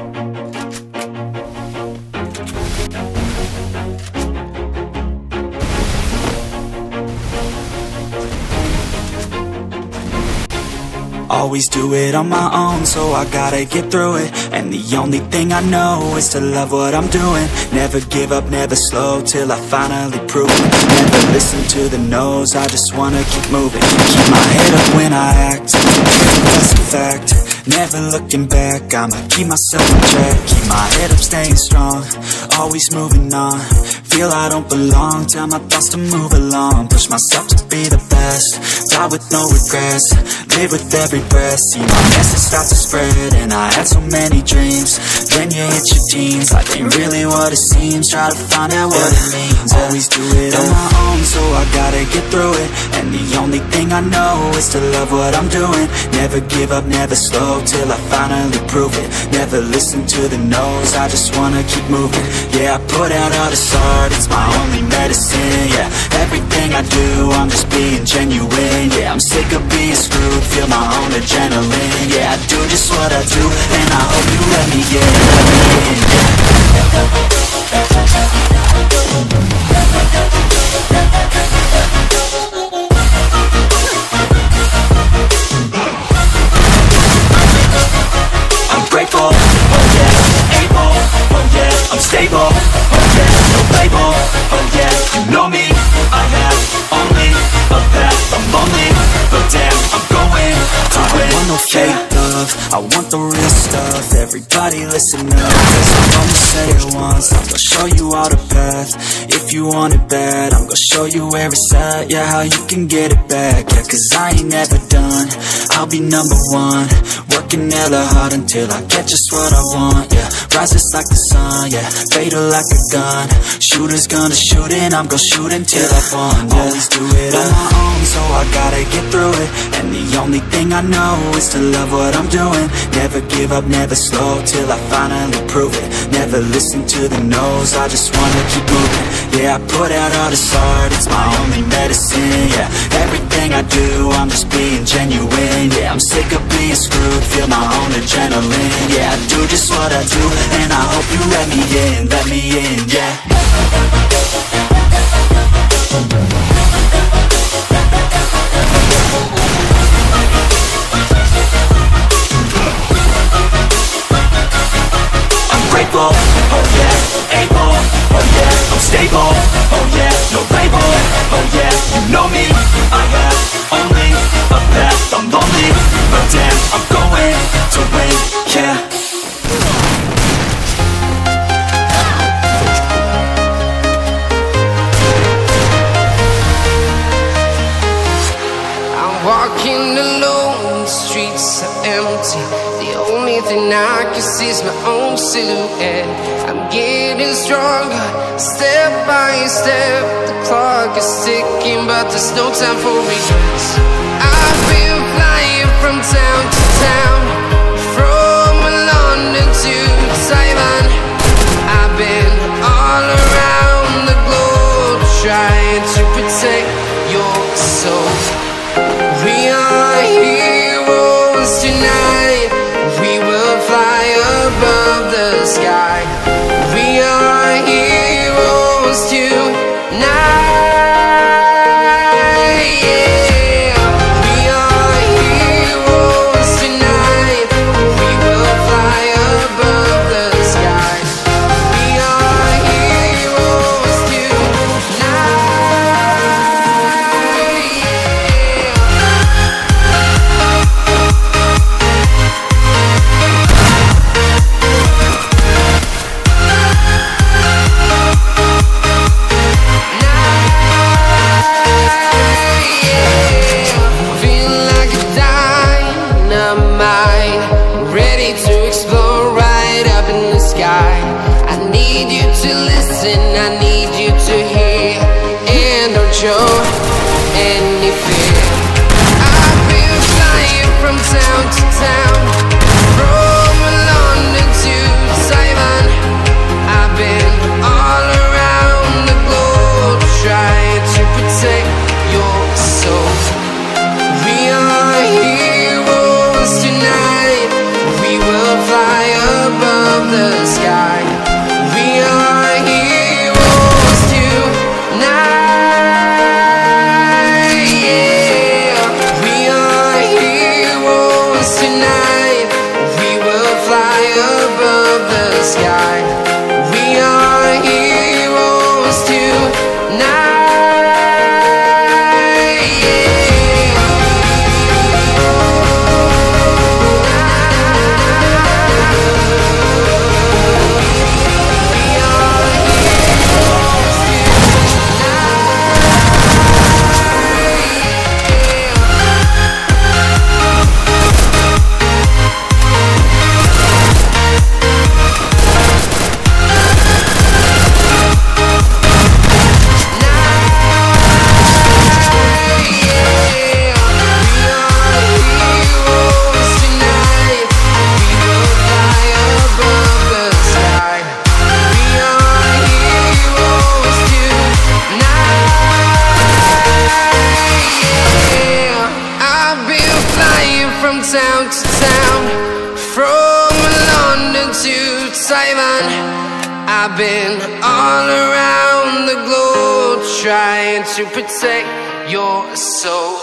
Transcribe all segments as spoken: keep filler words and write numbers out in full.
Always do it on my own, so I gotta get through it. And the only thing I know is to love what I'm doing. Never give up, never slow, till I finally prove it. Never listen to the no's, I just wanna keep moving. Keep my head up when I act, that's a fact. Never looking back, I'ma keep myself in check. Keep my head up, staying strong, always moving on. Feel I don't belong, tell my thoughts to move along. Push myself to be the best, die with no regrets. Live with every breath, see my message start to spread. And I had so many dreams, then you hit your teens. Life ain't really what it seems, try to find out what it means. Always do it on my own, so I gotta get through it. And the only thing I know is to love what I'm doing. Never give up, never slow, till I finally prove it. Never listen to the no's, I just wanna keep moving. Yeah, I put out all this art, it's my only medicine. Yeah, everything I do, I'm just being genuine. Yeah, I'm sick of being screwed, feel my own adrenaline. Yeah, I do just what I do, and I hope you let me in, let me in, yeah. I'm grateful, oh yeah, able, oh yeah, I'm stable, oh yeah, no label, oh yeah, you know me, I have only a path, I'm lonely, but damn, I'm going to win. I want no fake love, I want the real stuff. Everybody listen up, cause I'm gonna say it once, I'm gonna show you all the path. If you want it bad, I'm gonna show you where it's at. Yeah, how you can get it back. Yeah, cause I ain't never done, I'll be number one. Working hella hard until I get just what I want. Yeah, rises like the sun, yeah, fatal like a gun. Shooters gonna shoot and I'm gonna shoot until I won. Yeah. Always do it on my own, so I gotta get through it. And the only thing I know is to love what I'm doing. Never give up, never slow, till I finally prove it. Never listen to the no's, I just wanna keep moving. Yeah, I put out all this art, it's my only medicine. Yeah, everything I do, I'm just being genuine. Yeah, I'm sick of being screwed, feel my own adrenaline. Yeah, I do just what I do, and I hope you let me in, let me in, yeah. I'm grateful, oh yeah, able, oh yeah, I'm stable, oh yeah, no label, oh yeah, you know me, I have only a path, I'm lonely, but damn, I'm going to win, yeah. Walking alone, the streets are empty. The only thing I can see is my own silhouette. I'm getting stronger, step by step. The clock is ticking, but there's no time for regrets. I've been flying from town to town, from London to Taiwan. I've been all around the globe, trying to protect your soul. We are heroes tonight, we will fly above the sky. We are heroes tonight, yeah. We are heroes tonight, we will fly above the sky. We are heroes tonight, yeah. to Taiwan. I've been all around the globe trying to protect your soul.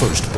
first